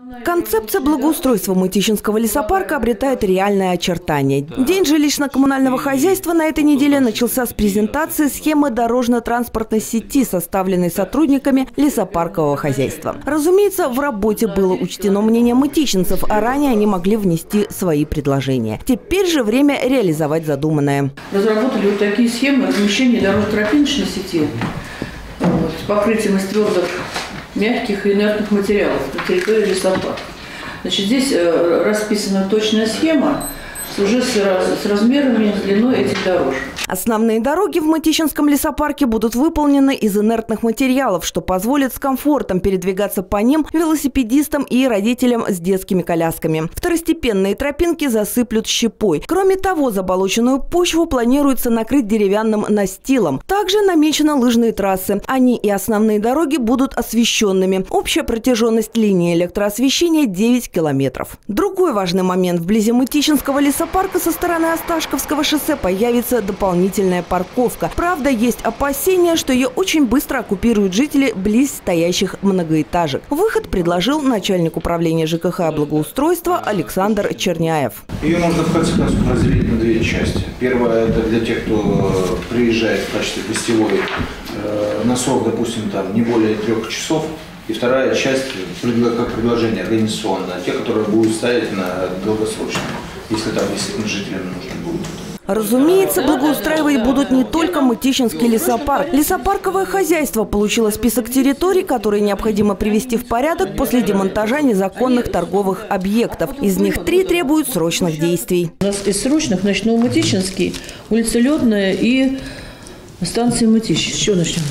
Концепция благоустройства Мытищинского лесопарка обретает реальное очертание. День жилищно-коммунального хозяйства на этой неделе начался с презентации схемы дорожно-транспортной сети, составленной сотрудниками лесопаркового хозяйства. Разумеется, в работе было учтено мнение мытищинцев, а ранее они могли внести свои предложения. Теперь же время реализовать задуманное. Разработали вот такие схемы размещения дорожно-тропиночной сети с покрытием из твердых, мягких и инертных материалов на территории лесопарка. Значит, здесь расписана точная схема уже с размерами, с длиной этих дорожек. Основные дороги в Мытищинском лесопарке будут выполнены из инертных материалов, что позволит с комфортом передвигаться по ним велосипедистам и родителям с детскими колясками. Второстепенные тропинки засыплют щепой. Кроме того, заболоченную почву планируется накрыть деревянным настилом. Также намечены лыжные трассы. Они и основные дороги будут освещенными. Общая протяженность линии электроосвещения 9 километров. Другой важный момент. Вблизи Мытищинского лесопарка со стороны Осташковского шоссе появится дополнительная парковка. Правда, есть опасения, что ее очень быстро оккупируют жители близ стоящих многоэтажек. Выход предложил начальник управления ЖКХ и благоустройства Александр Черняев. Ее можно в конце концов разделить на две части. Первая – это для тех, кто приезжает в качестве гостевой на срок, допустим, там, не более 3 часов. И вторая часть, как предложение организационное, те, которые будут стоять на долгосрочном, если там действительно жителям нужно будет. Разумеется, благоустраивать будут не только Мытищинский лесопарк. Лесопарковое хозяйство получило список территорий, которые необходимо привести в порядок после демонтажа незаконных торговых объектов. Из них 3 требуют срочных действий. У нас из срочных начну Мытищинский, улица Ледная и станция Мытищ. Еще начнем.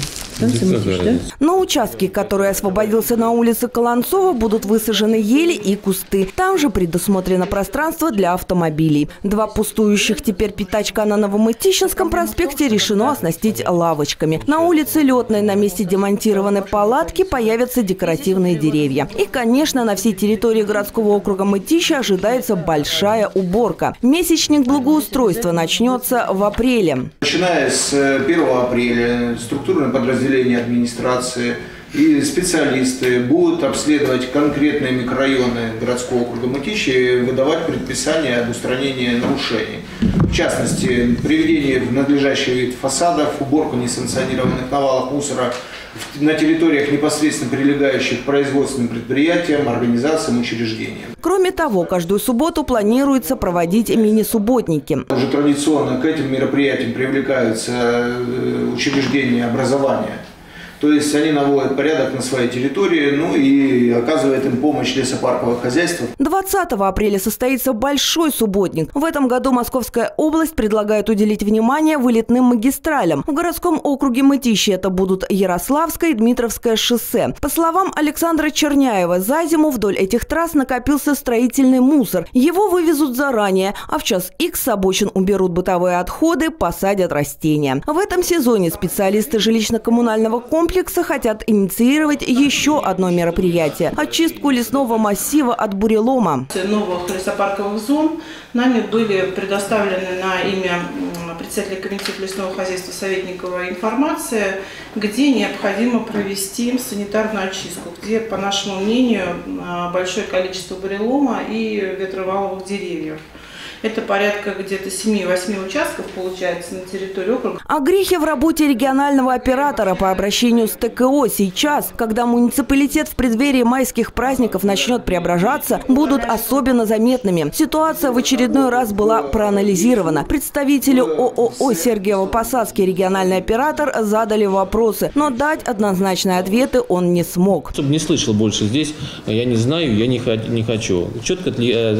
На участке, который освободился на улице Колонцова, будут высажены ели и кусты. Там же предусмотрено пространство для автомобилей. 2 пустующих теперь пятачка на Новомытищинском проспекте решено оснастить лавочками. На улице Ледной на месте демонтированной палатки появятся декоративные деревья. И, конечно, на всей территории городского округа Мытища ожидается большая уборка. Месячник благоустройства начнется в апреле. Начиная с 1 апреля структурное подразделение администрации и специалисты будут обследовать конкретные микрорайоны городского округа Мытищи и выдавать предписания об устранении нарушений. В частности, приведение в надлежащий вид фасадов, уборку несанкционированных навалов мусора на территориях, непосредственно прилегающих к производственным предприятиям, организациям, учреждениям. Кроме того, каждую субботу планируется проводить мини-субботники. Уже традиционно к этим мероприятиям привлекаются учреждения образования. То есть они наводят порядок на своей территории, ну и оказывает им помощь лесопарковое хозяйство. 20 апреля состоится большой субботник. В этом году Московская область предлагает уделить внимание вылетным магистралям. В городском округе Мытищи это будут Ярославское и Дмитровское шоссе. По словам Александра Черняева, за зиму вдоль этих трасс накопился строительный мусор. Его вывезут заранее, а в час Х с обочин уберут бытовые отходы, посадят растения. В этом сезоне специалисты жилищно-коммунального комплекса хотят инициировать еще одно мероприятие – очистку лесного массива от бурелома. Новых лесопарковых зон нами были предоставлены на имя председателя комитета лесного хозяйства Советникова информация, где необходимо провести санитарную очистку, где, по нашему мнению, большое количество бурелома и ветроваловых деревьев. Это порядка где-то 7-8 участков получается на территории округа. О грехе в работе регионального оператора по обращению с ТКО сейчас, когда муниципалитет в преддверии майских праздников начнет преображаться, будут особенно заметными. Ситуация в очередной раз была проанализирована. Представителю ООО «Сергиево-Посадский» региональный оператор задали вопросы, но дать однозначные ответы он не смог. Чтобы не слышал больше здесь, я не знаю, я не хочу. Четко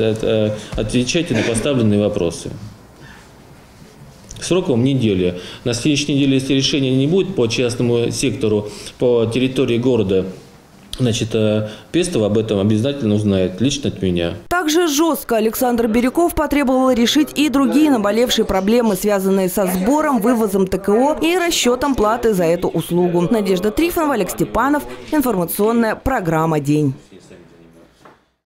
отвечайте на поставленные вопросы. Сроком неделя. На следующей неделе, если решения не будет по частному сектору, по территории города, значит, Пестово об этом обязательно узнает лично от меня. Также жестко Александр Бирюков потребовал решить и другие наболевшие проблемы, связанные со сбором, вывозом ТКО и расчетом платы за эту услугу. Надежда Трифонова, Олег Степанов. Информационная программа «День».